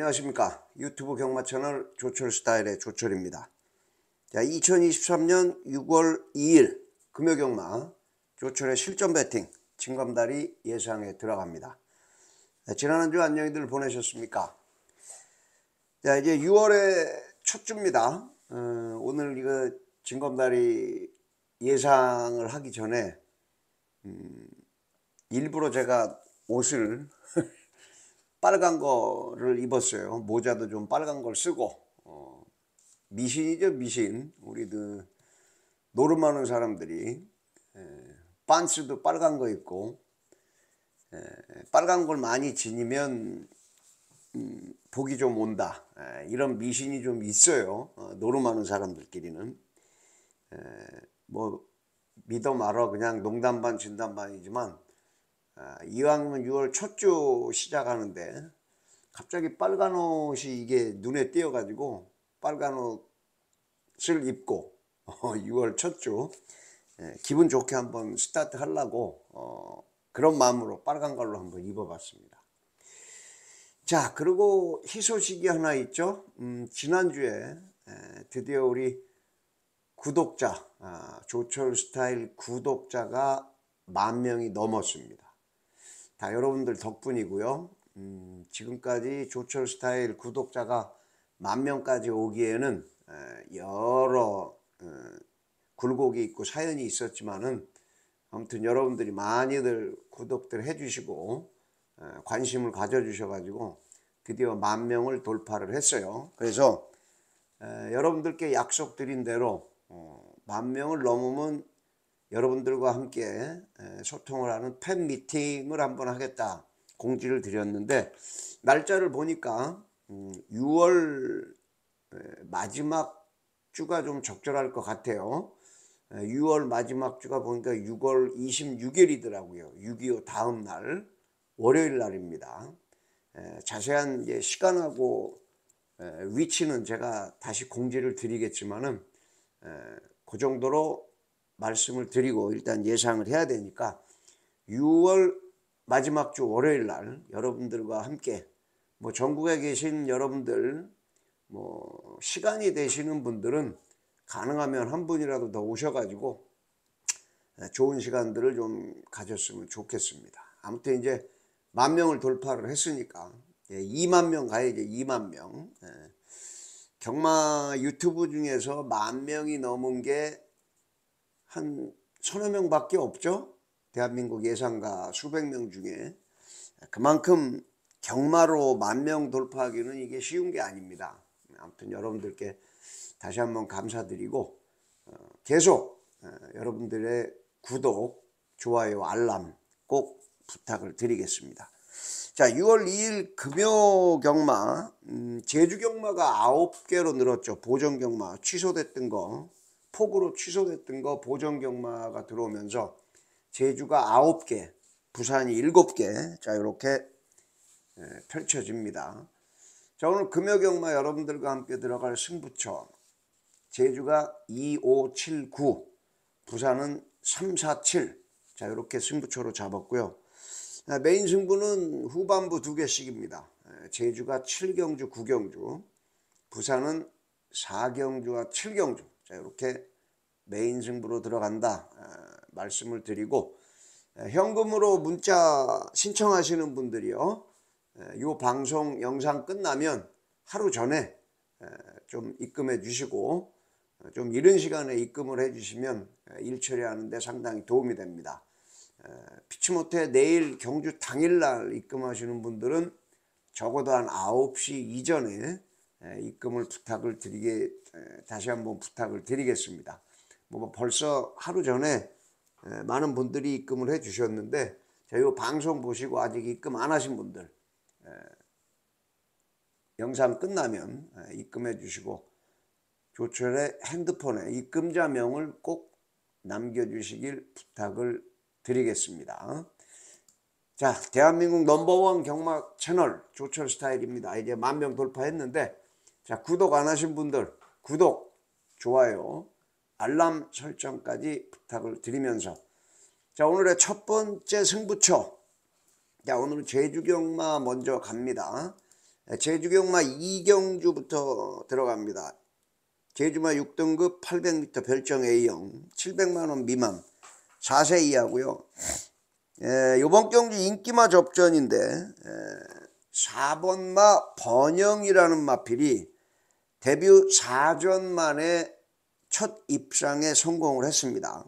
안녕하십니까. 유튜브 경마 채널 조철스타일의 조철입니다. 자, 2023년 6월 2일 금요경마 조철의 실전 배팅 진검다리 예상에 들어갑니다. 지난 한 주 안녕히들 보내셨습니까? 자, 이제 6월의 첫 주입니다. 오늘 이거 진검다리 예상을 하기 전에 일부러 제가 옷을 빨간 거를 입었어요. 모자도 좀 빨간 걸 쓰고 미신이죠, 미신. 우리 노름하는 사람들이 반스도 빨간 거 입고 빨간 걸 많이 지니면 복이 좀 온다, 이런 미신이 좀 있어요. 노름하는 사람들끼리는. 뭐 믿어 말어, 그냥 농담 반 진담 반이지만 이왕이면 6월 첫 주 시작하는데 갑자기 빨간 옷이 이게 눈에 띄어 가지고 빨간 옷을 입고 6월 첫 주 기분 좋게 한번 스타트 하려고 그런 마음으로 빨간 걸로 한번 입어 봤습니다. 자, 그리고 희소식이 하나 있죠. 지난주에 드디어 우리 구독자, 조철 스타일 구독자가 10,000명이 넘었습니다. 다 여러분들 덕분이고요. 지금까지 조철 스타일 구독자가 10,000명까지 오기에는 여러 굴곡이 있고 사연이 있었지만은 아무튼 여러분들이 많이들 구독들 해주시고 관심을 가져주셔가지고 드디어 10,000명을 돌파를 했어요. 그래서 여러분들께 약속드린 대로 10,000명을 넘으면 여러분들과 함께 소통을 하는 팬 미팅을 한번 하겠다 공지를 드렸는데, 날짜를 보니까 6월 마지막 주가 좀 적절할 것 같아요. 6월 마지막 주가 보니까 6월 26일이더라고요. 6.25 다음 날 월요일 날입니다. 자세한 이제 시간하고 위치는 제가 다시 공지를 드리겠지만은 그 정도로 말씀을 드리고 일단 예상을 해야 되니까 6월 마지막 주 월요일 날 여러분들과 함께, 뭐 전국에 계신 여러분들, 뭐 시간이 되시는 분들은 가능하면 한 분이라도 더 오셔가지고 좋은 시간들을 좀 가졌으면 좋겠습니다. 아무튼 이제 10,000명을 돌파를 했으니까 20,000명 가야죠. 20,000명. 경마 유튜브 중에서 10,000명이 넘은 게 한 서너 명밖에 없죠. 대한민국 예상가 수백 명 중에. 그만큼 경마로 10,000명 돌파하기는 이게 쉬운 게 아닙니다. 아무튼 여러분들께 다시 한번 감사드리고 계속 여러분들의 구독, 좋아요, 알람 꼭 부탁을 드리겠습니다. 자, 6월 2일 금요 경마, 제주 경마가 9개로 늘었죠. 보정 경마 취소됐던 거, 폭우로 취소됐던 거 보정 경마가 들어오면서 제주가 9개, 부산이 7개. 자, 이렇게 펼쳐집니다. 자, 오늘 금요 경마 여러분들과 함께 들어갈 승부처, 제주가 2, 5, 7, 9, 부산은 3, 4, 7. 자, 이렇게 승부처로 잡았고요. 메인 승부는 후반부 2개씩입니다. 제주가 7경주, 9경주, 부산은 4경주와 7경주. 자, 이렇게 메인 승부로 들어간다 말씀을 드리고, 현금으로 문자 신청하시는 분들이요, 이 방송 영상 끝나면 하루 전에 좀 입금해 주시고, 좀 이른 시간에 입금을 해 주시면 일 처리하는 데 상당히 도움이 됩니다. 피치 못해 내일 경주 당일날 입금하시는 분들은 적어도 한 9시 이전에 입금을 다시 한번 부탁을 드리겠습니다. 뭐 벌써 하루 전에 많은 분들이 입금을 해 주셨는데, 이 방송 보시고 아직 입금 안 하신 분들 영상 끝나면 입금해 주시고 조철의 핸드폰에 입금자명을 꼭 남겨주시길 부탁을 드리겠습니다. 자, 대한민국 넘버원 경마 채널 조철 스타일입니다. 이제 10,000명 돌파했는데, 자, 구독 안 하신 분들 구독, 좋아요, 알람 설정까지 부탁을 드리면서, 자, 오늘의 첫 번째 승부처, 자, 오늘은 제주 경마 먼저 갑니다. 제주경마 이경주부터 들어갑니다. 제주마 6등급 800m 별정 A형 700만원 미만 4세 이하고요. 요번 경주 인기마 접전인데 4번마 번영이라는 마필이 데뷔 4전 만에 첫 입상에 성공을 했습니다.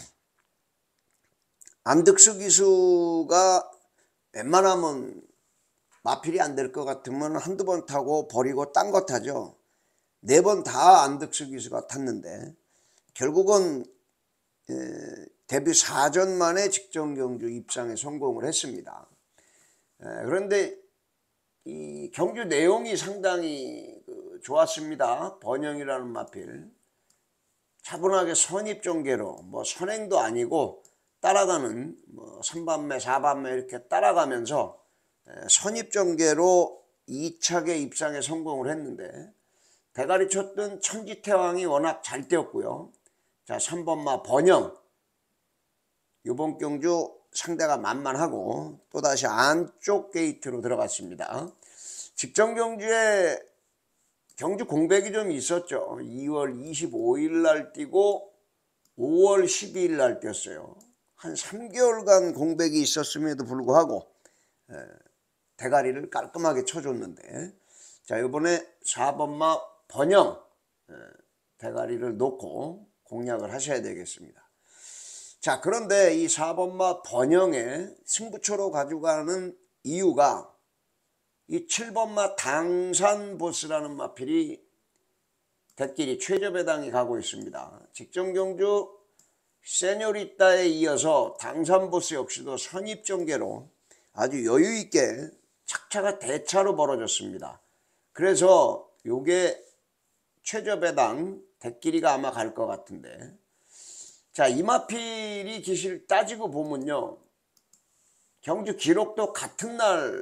안득수 기수가 웬만하면 마필이 안 될 것 같으면 한두 번 타고 버리고 딴 거 타죠. 4번 다 안득수 기수가 탔는데 결국은 데뷔 4전 만에 직전 경주 입상에 성공을 했습니다. 그런데 이 경주 내용이 상당히 좋았습니다. 번영이라는 마필 차분하게 선입종계로 뭐 선행도 아니고 따라가는 뭐 3반매 4반매 이렇게 따라가면서 선입종계로 2차계 입상에 성공을 했는데 대가리 쳤던 천지태왕이 워낙 잘 뛰었고요. 자, 3번마 번영 이번 경주 상대가 만만하고 또다시 안쪽 게이트로 들어갔습니다. 직전 경주에 경주 공백이 좀 있었죠. 2월 25일 날 뛰고 5월 12일 날 뛰었어요. 한 3개월간 공백이 있었음에도 불구하고 대가리를 깔끔하게 쳐줬는데 자, 이번에 4번마 번영 대가리를 놓고 공략을 하셔야 되겠습니다. 자, 그런데 이 4번마 번영의 승부처로 가져가는 이유가 이 7번마 당산보스라는 마필이 대끼리 최저배당이 가고 있습니다. 직전 경주 세뇨리따에 이어서 당산보스 역시도 선입전개로 아주 여유있게 착차가 대차로 벌어졌습니다. 그래서 요게 최저배당 대끼리가 아마 갈 것 같은데 자, 이 마필이 기실 따지고 보면요. 경주 기록도 같은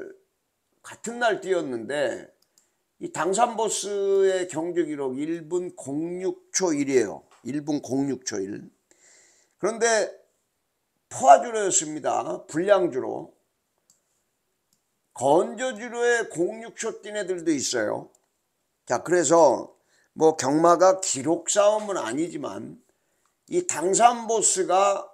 날 뛰었는데 이 당산보스의 경주 기록 1분 06초 1이에요. 1분 06초 1. 그런데 포화주로였습니다. 불량주로. 건저주로에 06초 뛴 애들도 있어요. 자, 그래서 뭐 경마가 기록 싸움은 아니지만 이 당산보스가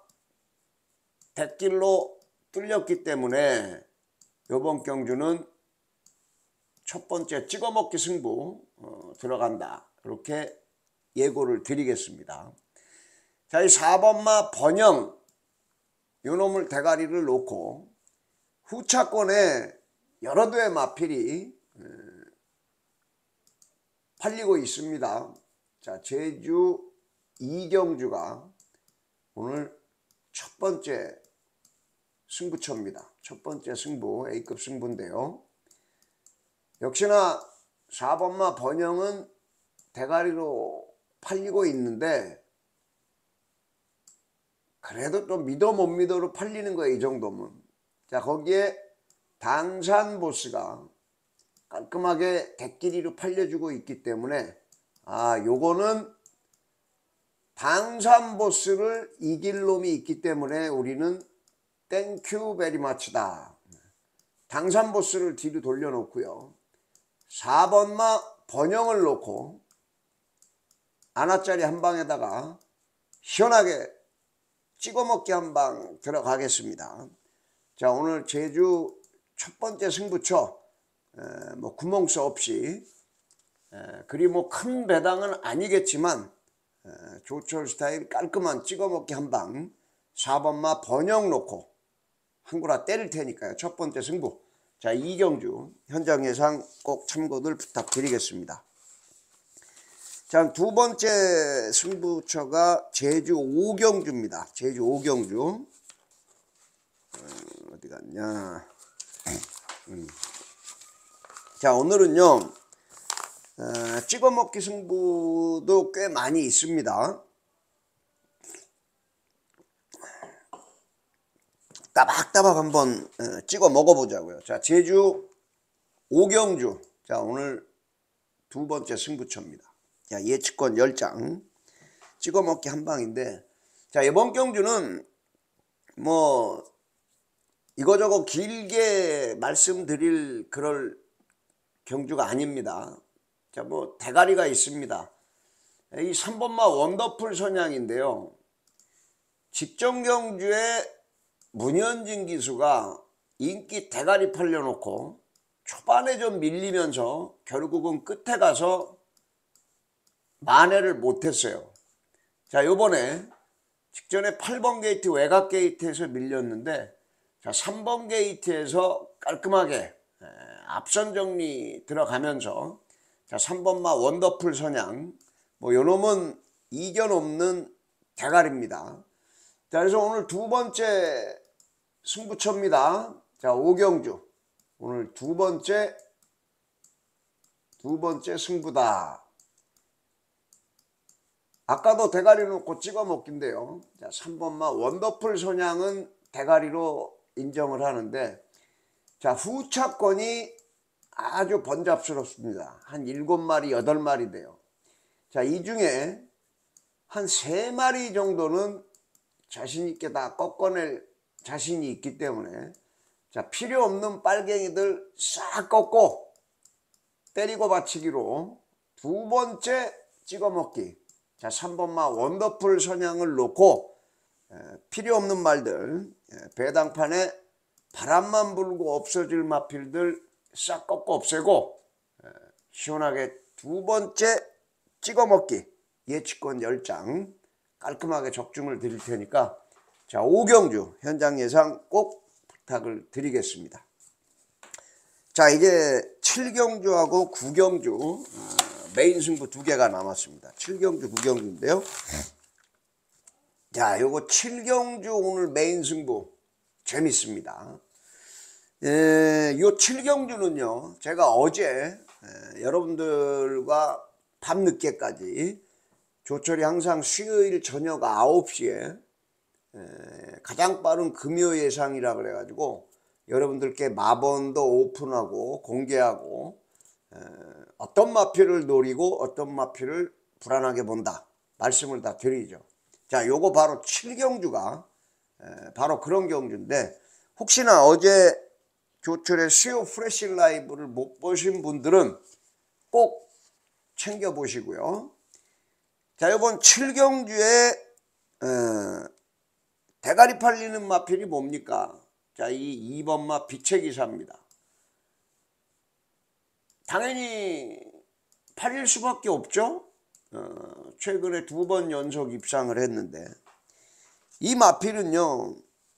대길로 뚫렸기 때문에 이번 경주는 첫 번째 찍어먹기 승부 들어간다. 이렇게 예고를 드리겠습니다. 자, 이 4번마 번영 요놈을 대가리를 놓고 후차권에 여러 대의 마필이 팔리고 있습니다. 자, 제주 이경주가 오늘 첫 번째 승부처입니다. 첫 번째 승부 A급 승부인데요. 역시나 4번마 번영은 대가리로 팔리고 있는데 그래도 좀 믿어 못 믿어로 팔리는 거예요. 이 정도면. 자, 거기에 당산보스가 깔끔하게 대끼리로 팔려주고 있기 때문에 요거는 당산보스를 이길 놈이 있기 때문에 우리는 땡큐 베리 마치다. 당산보스를 뒤로 돌려놓고요. 4번마 번영을 놓고 아나짜리 한 방에다가 시원하게 찍어먹기 한 방 들어가겠습니다. 자, 오늘 제주 첫 번째 승부처 뭐 구멍수 없이 그리 뭐 큰 배당은 아니겠지만 조철 스타일 깔끔한 찍어먹기 한 방 4번마 번영 놓고 한구라 때릴 테니까요. 첫 번째 승부. 자, 이경주 현장 예상 꼭 참고들 부탁드리겠습니다. 자, 두 번째 승부처가 제주 오경주입니다. 제주 오경주. 어디 갔냐. 자, 오늘은요 찍어먹기 승부도 꽤 많이 있습니다. 따박따박 한번 찍어 먹어보자고요. 자, 제주 오경주. 자, 오늘 두 번째 승부처입니다. 자, 예측권 10장 찍어 먹기 한 방인데 자, 이번 경주는 뭐 이거저거 길게 말씀드릴 그럴 경주가 아닙니다. 자, 뭐 대가리가 있습니다. 이 3번마 원더풀 선양인데요. 직전 경주에 문현진 기수가 인기 대가리 팔려놓고 초반에 좀 밀리면서 결국은 끝에 가서 만회를 못했어요. 자, 요번에 직전에 8번 게이트 외곽 게이트에서 밀렸는데, 자, 3번 게이트에서 깔끔하게 앞선 정리 들어가면서, 자, 3번마 원더풀 선양, 뭐 요놈은 이견 없는 대가리입니다. 자, 그래서 오늘 두 번째 승부처입니다. 자, 5경주 오늘 두 번째 승부다. 아까도 대가리 놓고 찍어 먹긴데요. 자, 3번마 원더풀 선양은 대가리로 인정을 하는데, 자, 후차권이 아주 번잡스럽습니다. 한 7마리 8마리 돼요. 자, 이 중에 한 3마리 정도는 자신있게 다 꺾어낼 자신이 있기 때문에, 자, 필요 없는 빨갱이들 싹 꺾고 때리고 받치기로 두 번째 찍어 먹기. 자, 3번마 원더풀 선양을 놓고 필요 없는 말들, 배당판에 바람만 불고 없어질 마필들 싹 꺾고 없애고 시원하게 두 번째 찍어 먹기 예측권 10장 깔끔하게 적중을 드릴 테니까, 자, 5경주 현장 예상 꼭 부탁을 드리겠습니다. 자, 이제 7경주하고 9경주 메인 승부 두 개가 남았습니다. 7경주 9경주인데요. 자, 요거 7경주 오늘 메인 승부 재밌습니다. 요 7경주는요, 제가 어제 여러분들과 밤늦게까지 조철이 항상 수요일 저녁 9시에 가장 빠른 금요 예상이라 그래가지고 여러분들께 마번도 오픈하고 공개하고 어떤 마필을 노리고 어떤 마필을 불안하게 본다 말씀을 다 드리죠. 자, 요거 바로 7경주가 바로 그런 경주인데, 혹시나 어제 조철의 수요 프레시 라이브를 못 보신 분들은 꼭 챙겨 보시고요. 자, 이번 7경주에 대가리 팔리는 마필이 뭡니까? 자, 이 2번마 빛의 기사입니다. 당연히 팔릴 수밖에 없죠. 최근에 2번 연속 입상을 했는데, 이 마필은요,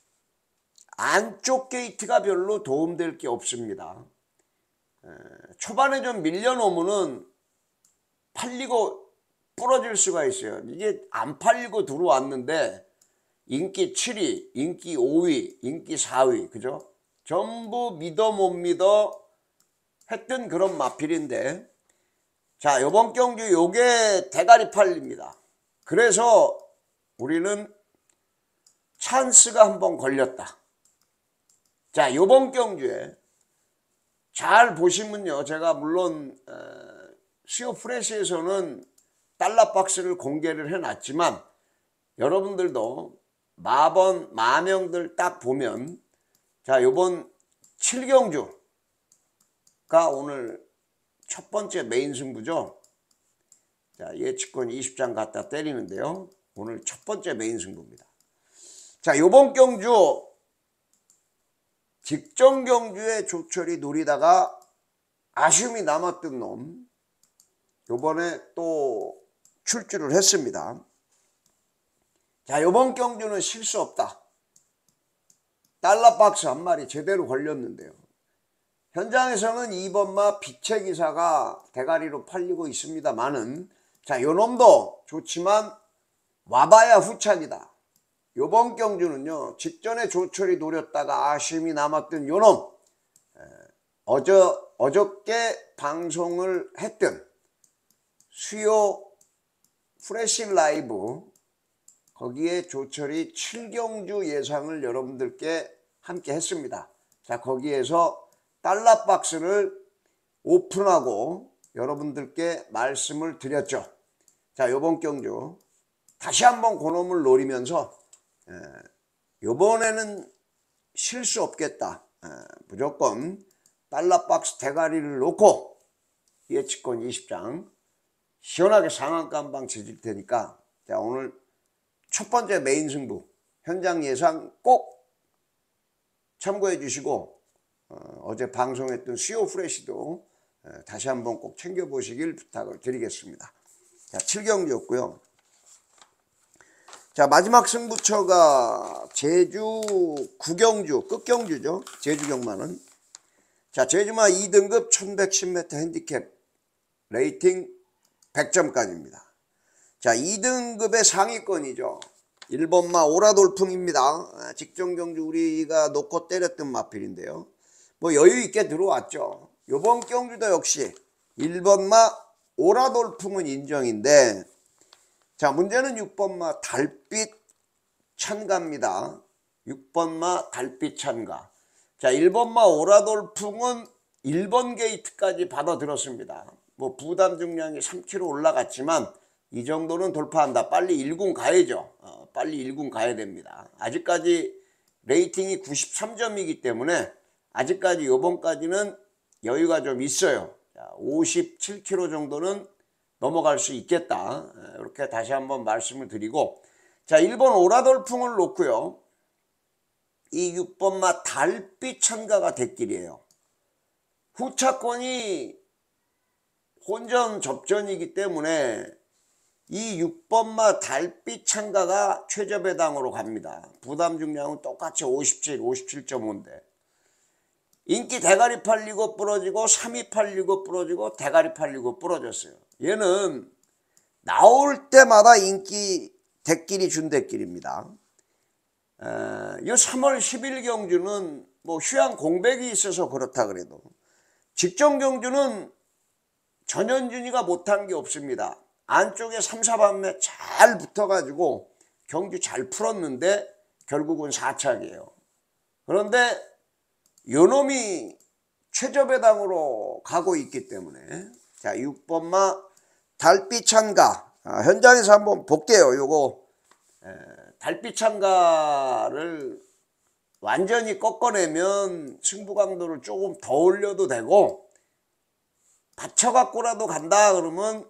안쪽 게이트가 별로 도움될 게 없습니다. 초반에 좀 밀려놓으면은 팔리고 부러질 수가 있어요. 이게 안 팔리고 들어왔는데 인기 7위, 인기 5위, 인기 4위, 그죠? 전부 믿어 못 믿어 했던 그런 마필인데, 자, 요번 경주 요게 대가리 팔립니다. 그래서 우리는 찬스가 한번 걸렸다. 자, 요번 경주에 잘 보시면요, 제가 물론 수요 프레시에서는 달러 박스를 공개를 해놨지만 여러분들도 마명들 딱 보면, 자, 요번 7경주가 오늘 첫 번째 메인 승부죠. 자, 예측권 20장 갖다 때리는데요, 오늘 첫 번째 메인 승부입니다. 자, 요번 경주 직전 경주에 조철이 노리다가 아쉬움이 남았던 놈 요번에 또 출주를 했습니다. 자, 요번 경주는 실수 없다. 달러 박스 한 마리 제대로 걸렸는데요. 현장에서는 2번마 빛의 기사가 대가리로 팔리고 있습니다만은, 자, 요놈도 좋지만 와봐야 후착이다. 요번 경주는요, 직전에 조철이 노렸다가 아쉬움이 남았던 요놈, 어저께 방송을 했던 수요 프레시 라이브, 거기에 조철이 7경주 예상을 여러분들께 함께 했습니다. 자, 거기에서 달러 박스를 오픈하고 여러분들께 말씀을 드렸죠. 자, 요번 경주 다시 한번 그놈을 노리면서 요번에는 실수 없겠다. 무조건 달러 박스 대가리를 놓고 예치권 20장 시원하게 상한가 한 방 쳐줄 테니까, 자, 오늘 첫 번째 메인 승부 현장 예상 꼭 참고해 주시고, 어제 방송했던 수요 프레시도 다시 한번 꼭 챙겨보시길 부탁을 드리겠습니다. 자, 7경주였고요. 자, 마지막 승부처가 제주 9경주, 끝경주죠. 제주 경마는. 자, 제주마 2등급 1110m 핸디캡 레이팅 100점까지입니다. 자, 2등급의 상위권이죠. 1번마 오라돌풍입니다. 직전경주 우리가 놓고 때렸던 마필인데요. 뭐 여유있게 들어왔죠. 요번 경주도 역시 1번마 오라돌풍은 인정인데, 자, 문제는 6번마 달빛 찬가입니다. 6번마 달빛 찬가. 자, 1번마 오라돌풍은 1번 게이트까지 받아들었습니다. 뭐 부담 중량이 3kg 올라갔지만 이 정도는 돌파한다. 빨리 1군 가야죠. 빨리 1군 가야 됩니다. 아직까지 레이팅이 93점이기 때문에 아직까지 요번까지는 여유가 좀 있어요. 57kg 정도는 넘어갈 수 있겠다. 이렇게 다시 한번 말씀을 드리고, 자, 1번 오라돌풍을 놓고요. 이 6번마 달빛 찬가가 대길이에요. 후차권이 혼전 접전이기 때문에 이 6번마 달빛 찬가가 최저배당으로 갑니다. 부담 중량은 똑같이 57, 57.5인데 인기 대가리 팔리고 부러지고 3위 팔리고 부러지고 대가리 팔리고 부러졌어요. 얘는 나올 때마다 인기 대끼리 준 대끼리입니다. 이 3월 10일 경주는 뭐 휴양 공백이 있어서 그렇다 그래도 직전 경주는 전현준이가 못한 게 없습니다. 안쪽에 3, 4반매 잘 붙어가지고 경주 잘 풀었는데 결국은 4착이에요. 그런데 요놈이 최저배당으로 가고 있기 때문에, 자, 6번마 달빛 찬가 현장에서 한번 볼게요. 요거 달빛 찬가를 완전히 꺾어내면 승부 강도를 조금 더 올려도 되고, 받쳐갖고라도 간다 그러면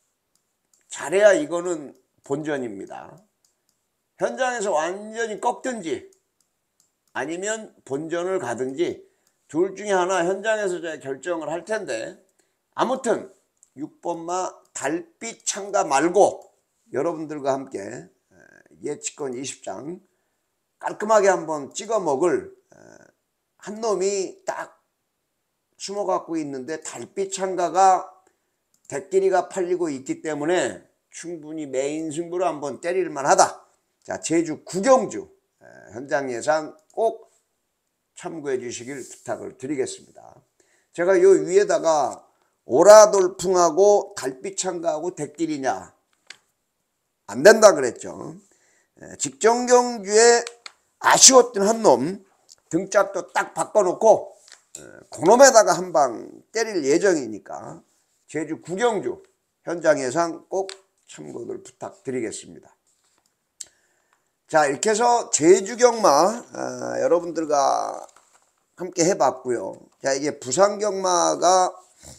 잘해야 이거는 본전입니다. 현장에서 완전히 꺾든지 아니면 본전을 가든지 둘 중에 하나 현장에서 제가 결정을 할 텐데, 아무튼 6번마 달빛 찬가 말고 여러분들과 함께 예치권 20장 깔끔하게 한번 찍어 먹을 한 놈이 딱 숨어 갖고 있는데, 달빛 찬가가 대끼리가 팔리고 있기 때문에 충분히 메인 승부로 한번 때릴만 하다. 자, 제주 9경주 현장 예상 꼭 참고해 주시길 부탁을 드리겠습니다. 제가 요 위에다가 오라돌풍하고 달빛 찬가하고 대끼리냐 안 된다 그랬죠. 직전 경주에 아쉬웠던 한 놈 등짝도 딱 바꿔놓고 그놈에다가 한 방 때릴 예정이니까 제주 9경주 현장 예상 꼭 참고들 부탁드리겠습니다. 자, 이렇게 해서 제주 경마 여러분들과 함께 해봤고요. 자, 이게 부산 경마가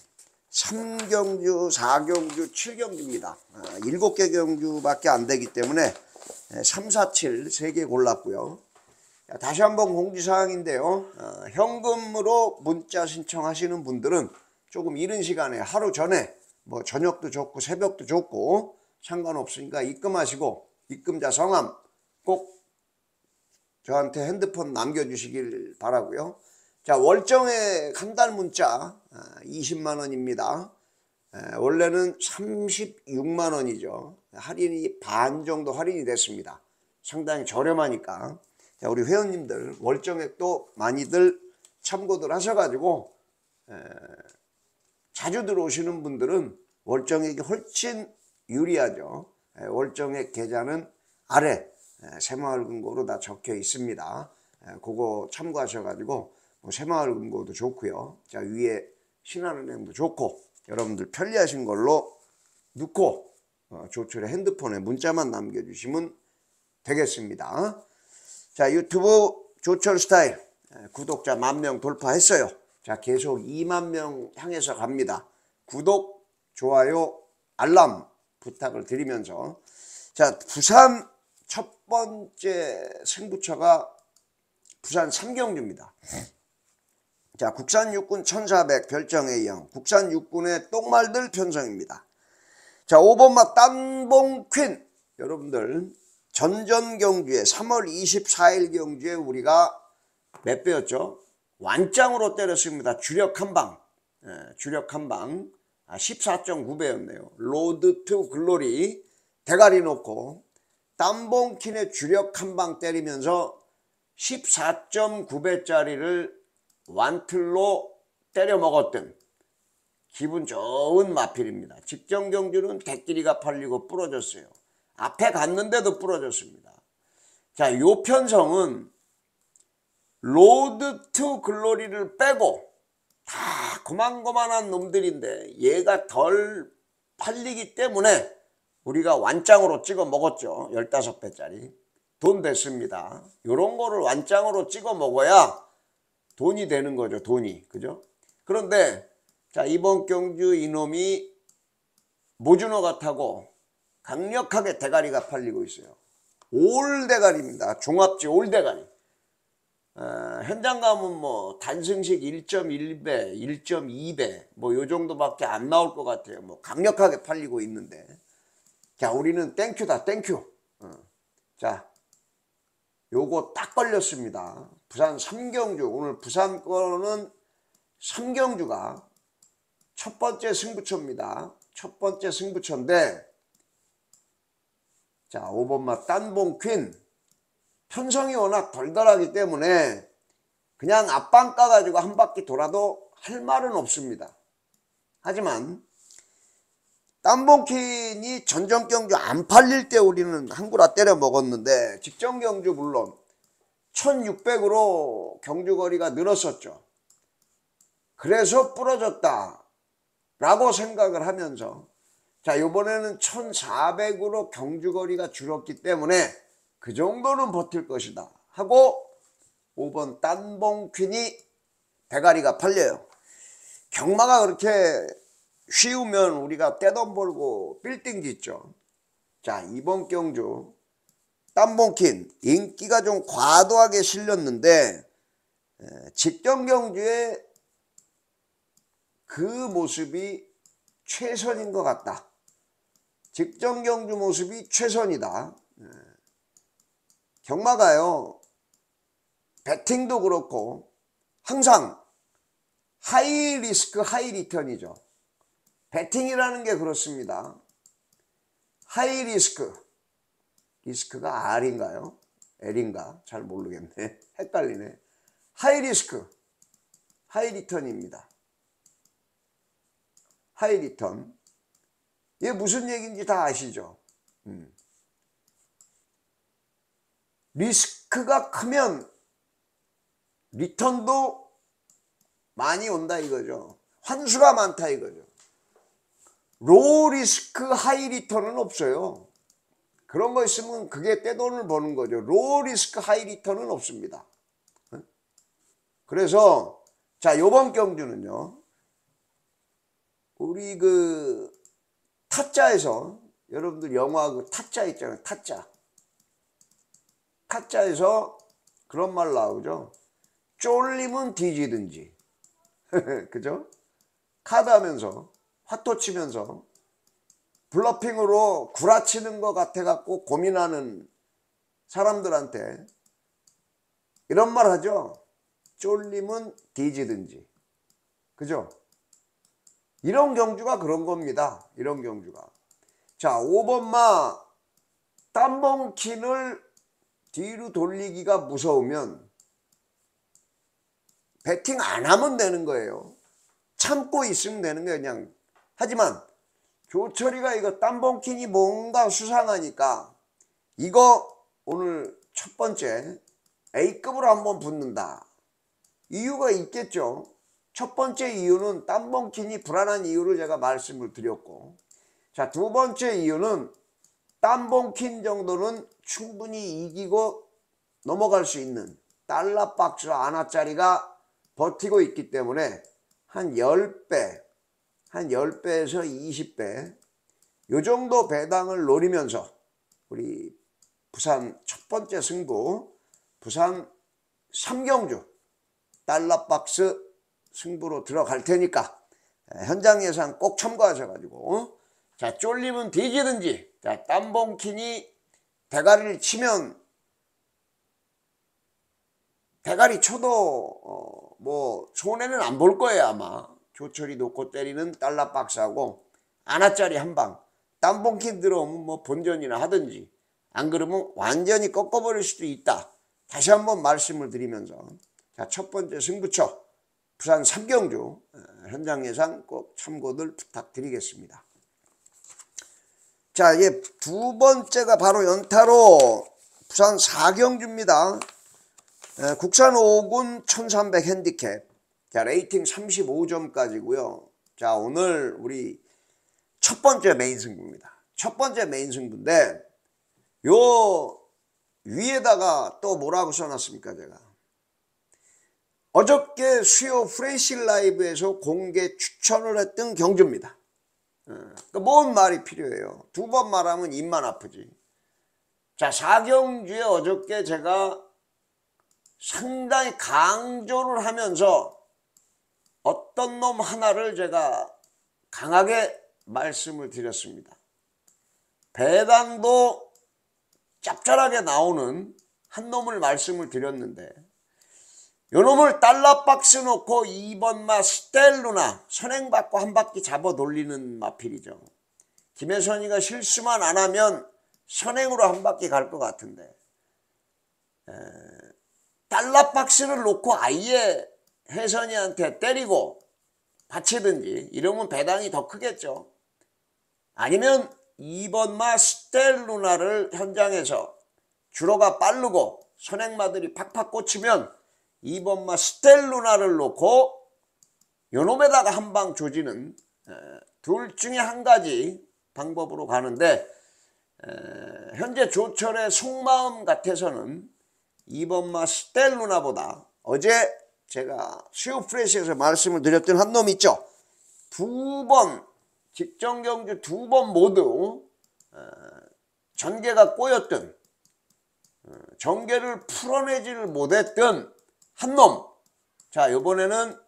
3경주, 4경주, 7경주입니다. 7개 경주밖에 안 되기 때문에 3, 4, 7 3개 골랐고요. 자, 다시 한번 공지사항인데요. 현금으로 문자 신청하시는 분들은 조금 이른 시간에 하루 전에 뭐 저녁도 좋고 새벽도 좋고 상관없으니까 입금하시고 입금자 성함 꼭 저한테 핸드폰 남겨주시길 바라고요. 자, 월정액 한 달 문자 20만원입니다. 원래는 36만원이죠. 할인이 반 정도 할인이 됐습니다. 상당히 저렴하니까. 자, 우리 회원님들 월정액도 많이들 참고들 하셔가지고 자주 들어오시는 분들은 월정액이 훨씬 유리하죠. 월정액 계좌는 아래 새마을금고로 다 적혀 있습니다. 그거 참고하셔가지고 뭐 새마을금고도 좋고요. 자, 위에 신한은행도 좋고 여러분들 편리하신 걸로 넣고 조철의 핸드폰에 문자만 남겨주시면 되겠습니다. 자, 유튜브 조철 스타일 구독자 10,000명 돌파했어요. 자, 계속 2만 명 향해서 갑니다. 구독, 좋아요, 알람 부탁을 드리면서, 자, 부산 첫 번째 승부처가 부산 삼경주입니다. 자, 국산 육군 1400 별정 A형 국산 육군의 똥말들 편성입니다. 자, 5번마 딴봉 퀸. 여러분들 전전 경주에 3월 24일 경주에 우리가 몇 배였죠? 완짱으로 때렸습니다. 주력 한방. 주력 한방 14.9배였네요. 로드 투 글로리 대가리 놓고 딴봉 퀸의 주력 한방 때리면서 14.9배짜리를 완틀로 때려 먹었던 기분 좋은 마필입니다. 직전 경주는 대끼리가 팔리고 부러졌어요. 앞에 갔는데도 부러졌습니다. 자, 요 편성은 로드 투 글로리를 빼고 다 고만고만한 놈들인데 얘가 덜 팔리기 때문에 우리가 완짱으로 찍어 먹었죠. 15배짜리. 돈 됐습니다. 요런 거를 완짱으로 찍어 먹어야 돈이 되는 거죠. 돈이. 그죠? 그런데 자, 이번 경주 이놈이 모주너가 타고 강력하게 대가리가 팔리고 있어요. 올대가리입니다. 종합지 올대가리. 현장 가면 뭐 단승식 1.1배, 1.2배 뭐 요 정도밖에 안 나올 것 같아요. 뭐 강력하게 팔리고 있는데, 자, 우리는 땡큐다, 땡큐. 자, 요거 딱 걸렸습니다. 부산 삼경주. 오늘 부산 거는 삼경주가 첫 번째 승부처입니다. 첫 번째 승부처인데, 자, 5번마 딴봉 퀸. 편성이 워낙 덜덜하기 때문에 그냥 앞방 까가지고 한 바퀴 돌아도 할 말은 없습니다. 하지만 딴봉 퀸이 전전 경주 안 팔릴 때 우리는 한구라 때려 먹었는데, 직전 경주 물론 1600으로 경주 거리가 늘었었죠. 그래서 부러졌다 라고 생각을 하면서, 자, 요번에는 1400으로 경주 거리가 줄었기 때문에 그 정도는 버틸 것이다 하고 5번 딴봉 퀸이 대가리가 팔려요. 경마가 그렇게 쉬우면 우리가 떼돈 벌고 빌딩 짓죠. 자, 이번 경주 딴봉 퀸 인기가 좀 과도하게 실렸는데, 직전 경주에 그 모습이 최선인 것 같다. 직전 경주 모습이 최선이다. 경마가요, 배팅도 그렇고 항상 하이 리스크 하이 리턴이죠. 배팅이라는 게 그렇습니다. 하이 리스크, 리스크가 R인가요? L인가? 잘 모르겠네. 헷갈리네. 하이 리스크 하이 리턴입니다. 하이 리턴. 이게 무슨 얘기인지 다 아시죠? 리스크가 크면 리턴도 많이 온다 이거죠. 환수가 많다 이거죠. 로우 리스크 하이 리턴은 없어요. 그런 거 있으면 그게 떼돈을 버는 거죠. 로우 리스크 하이 리턴은 없습니다. 그래서 자, 요번 경주는요, 우리 그 타짜에서, 여러분들 영화 그 타짜 있잖아요. 타짜에서 그런 말 나오죠. 쫄리면 뒤지든지. 그죠? 카드 하면서 화토 치면서 블러핑으로 구라치는 것 같아 갖고 고민하는 사람들한테 이런 말 하죠. 쫄리면 뒤지든지. 그죠? 이런 경주가 그런 겁니다. 이런 경주가. 자, 5번마 딴봉 퀸을 뒤로 돌리기가 무서우면 배팅 안 하면 되는 거예요. 참고 있으면 되는 거예요, 그냥. 하지만 교철이가 이거 딴봉 퀸이 뭔가 수상하니까 이거 오늘 첫 번째 A급으로 한번 붙는다. 이유가 있겠죠. 첫 번째 이유는 딴봉 퀸이 불안한 이유를 제가 말씀을 드렸고, 자, 두 번째 이유는 딴봉 퀸 정도는 충분히 이기고 넘어갈 수 있는 달러박스 하나짜리가 버티고 있기 때문에 한 10배, 한 10배에서 20배 요 정도 배당을 노리면서 우리 부산 첫 번째 승부 부산 삼경주 달러박스 승부로 들어갈 테니까 현장 예상 꼭 참고하셔가지고 자 쫄리면 뒤지든지 자 땀봉킨이 대가리를 치면 대가리 쳐도 뭐 손해는 안 볼 거예요 아마. 조철이 놓고 때리는 달러박스하고 아나짜리 한방 땀봉킨 들어오면 뭐 본전이나 하든지 안 그러면 완전히 꺾어버릴 수도 있다. 다시 한번 말씀을 드리면서 자 첫 번째 승부처 부산 삼경주 현장 예상 꼭 참고들 부탁드리겠습니다. 자 이제 두 번째가 바로 연타로 부산 사경주입니다. 국산 5군 1300 핸디캡 자 레이팅 35점까지고요. 자 오늘 우리 첫 번째 메인 승부입니다. 첫 번째 메인 승부인데 요 위에다가 또 뭐라고 써놨습니까 제가 어저께 수요 프레시 라이브에서 공개 추천을 했던 경주입니다. 뭔 말이 필요해요. 두 번 말하면 입만 아프지. 자 사경주에 어저께 제가 상당히 강조를 하면서 어떤 놈 하나를 제가 강하게 말씀을 드렸습니다. 배당도 짭짤하게 나오는 한 놈을 말씀을 드렸는데 요 놈을 달러박스 놓고 2번마 스텔루나 선행받고 한 바퀴 잡아 돌리는 마필이죠. 김혜선이가 실수만 안 하면 선행으로 한 바퀴 갈 것 같은데 달러박스를 놓고 아예 혜선이한테 때리고 받치든지 이러면 배당이 더 크겠죠. 아니면 2번마 스텔루나를 현장에서 주로가 빠르고 선행마들이 팍팍 꽂히면 2번마 스텔루나를 놓고 요놈에다가 한방 조지는 둘 중에 한 가지 방법으로 가는데 현재 조철의 속마음 같아서는 2번마 스텔루나보다 어제 제가 수요 프레시에서 말씀을 드렸던 한 놈 있죠. 두 번 직전 경주 두 번 모두 전개가 꼬였던 전개를 풀어내지를 못했던 한 놈. 자 이번에는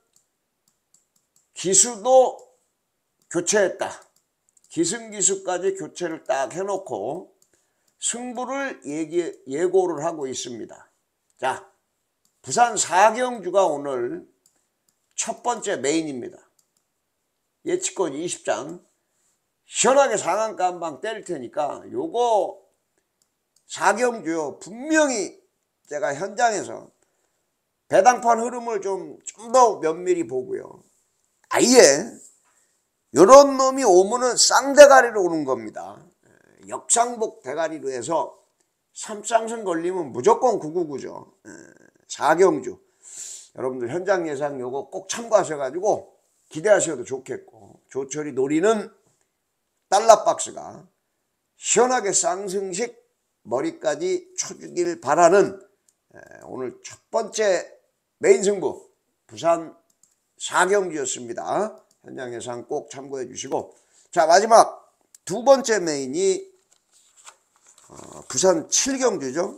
기수도 교체했다. 기승기수까지 교체를 딱 해놓고 승부를 예고를 하고 있습니다. 자 부산 사경주가 오늘 첫 번째 메인입니다. 예치권 20장 시원하게 상한가 한 방 때릴 테니까 요거 사경주요 분명히 제가 현장에서 배당판 흐름을 좀 더 면밀히 보고요. 아예 요런 놈이 오면은 쌍대가리로 오는 겁니다. 역상복 대가리로 해서 3쌍승 걸리면 무조건 999죠. 사경주 여러분들 현장 예상 요거 꼭 참고하셔가지고 기대하셔도 좋겠고 조철이 노리는 달러박스가 시원하게 쌍승식 머리까지 쳐주길 바라는 오늘 첫 번째 메인 승부 부산 사경주였습니다. 현장 예상 꼭 참고해 주시고 자 마지막 두 번째 메인이 부산 7경주죠.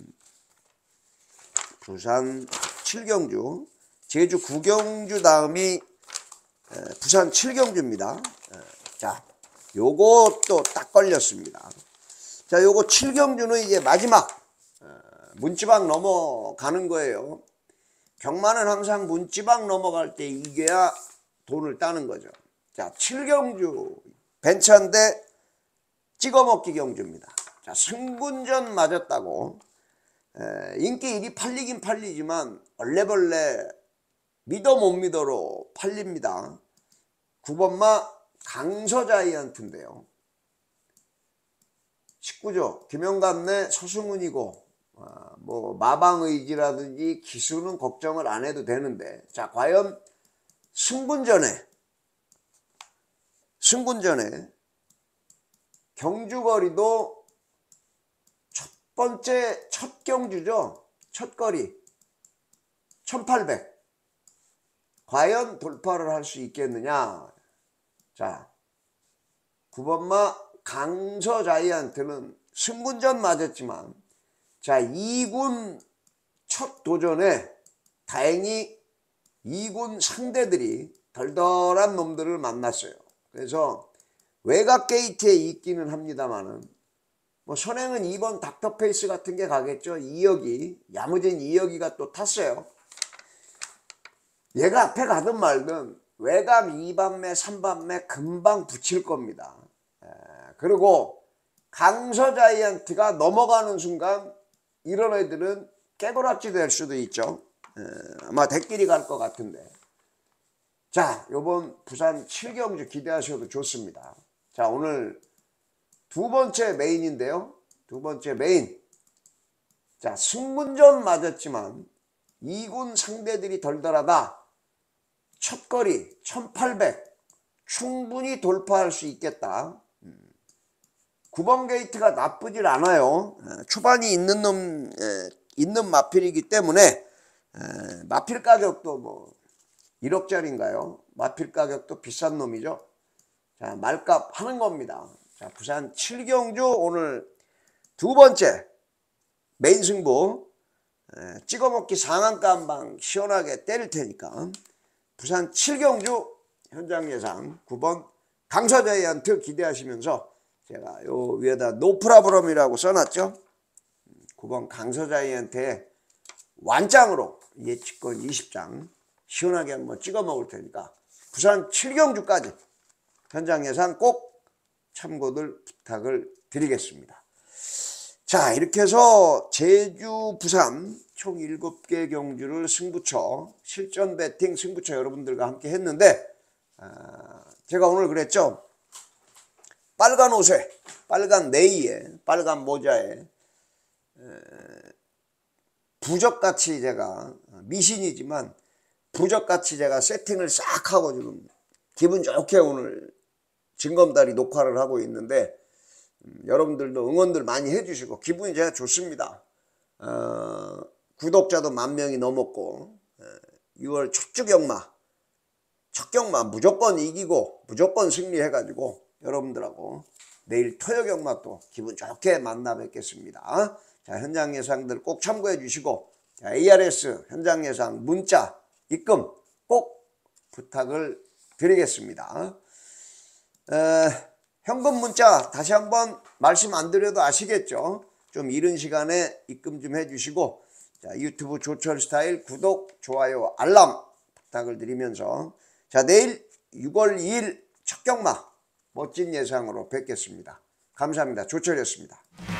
부산 7경주 제주 9경주 다음이 부산 7경주입니다. 자 요것도 딱 걸렸습니다. 자 요거 7경주는 이제 마지막 문지방 넘어가는 거예요. 경마는 항상 문지방 넘어갈 때 이겨야 돈을 따는 거죠. 자 7경주 벤차인데 찍어먹기 경주입니다. 자 승군전 맞았다고 인기 1위 팔리긴 팔리지만 얼레벌레 믿어 못 믿어로 팔립니다. 9번마 강서자이언트인데요. 19조 김영감내 서승훈이고 뭐 마방의지라든지 기수는 걱정을 안 해도 되는데 자 과연 승군전에 경주거리도 첫 경주죠. 첫 거리 1800 과연 돌파를 할 수 있겠느냐. 자, 9번마 강서 자이언트는 승군전 맞았지만 자 2군 첫 도전에 다행히 2군 상대들이 덜덜한 놈들을 만났어요. 그래서 외곽 게이트에 있기는 합니다만은 뭐 선행은 2번 닥터페이스 같은 게 가겠죠. 2역이 야무진 2역이가 또 탔어요. 얘가 앞에 가든 말든 외곽 2반매 3반매 금방 붙일 겁니다. 그리고 강서 자이언트가 넘어가는 순간 이런 애들은 깨고락지 될 수도 있죠. 아마 대끼리 갈 것 같은데. 자, 요번 부산 7경주 기대하셔도 좋습니다. 자, 오늘 두 번째 메인인데요. 두 번째 메인. 자, 승문전 맞았지만 2군 상대들이 덜덜하다. 첫 거리 1800 충분히 돌파할 수 있겠다. 9번 게이트가 나쁘질 않아요. 초반이 있는 마필이기 때문에 마필 가격도 뭐 1억짜리인가요? 마필 가격도 비싼 놈이죠. 자, 말값 하는 겁니다. 자, 부산 7경주 오늘 두 번째 메인 승부 찍어먹기 상한가 한방 시원하게 때릴 테니까 부산 7경주 현장 예상 9번 강서 자이언트 기대하시면서 제가 요 위에다 노프라브럼이라고 써놨죠. 9번 강서 자이언트의 완장으로 예측권 20장 시원하게 한번 찍어 먹을 테니까 부산 7경주까지 현장 예상 꼭 참고들 부탁을 드리겠습니다. 자, 이렇게 해서 제주 부산 총 7개 경주를 승부처 실전 배팅 승부처 여러분들과 함께 했는데 제가 오늘 그랬죠. 빨간 옷에 빨간 네이에 빨간 모자에 부적같이 제가 미신이지만 부적같이 제가 세팅을 싹 하고 지금 기분 좋게 오늘 징검다리 녹화를 하고 있는데 여러분들도 응원들 많이 해주시고 기분이 제가 좋습니다. 구독자도 10,000명이 넘었고 6월 첫 경마 무조건 이기고 무조건 승리해가지고 여러분들하고 내일 토요 경마 또 기분 좋게 만나 뵙겠습니다. 자, 현장 예상들 꼭 참고해 주시고 자, ARS 현장 예상 문자 입금 꼭 부탁을 드리겠습니다. 현금 문자 다시 한번 말씀 안 드려도 아시겠죠? 좀 이른 시간에 입금 좀 해주시고 자, 유튜브 조철 스타일 구독, 좋아요, 알람 부탁을 드리면서 자, 내일 6월 2일 첫 경마 멋진 예상으로 뵙겠습니다. 감사합니다. 조철이었습니다.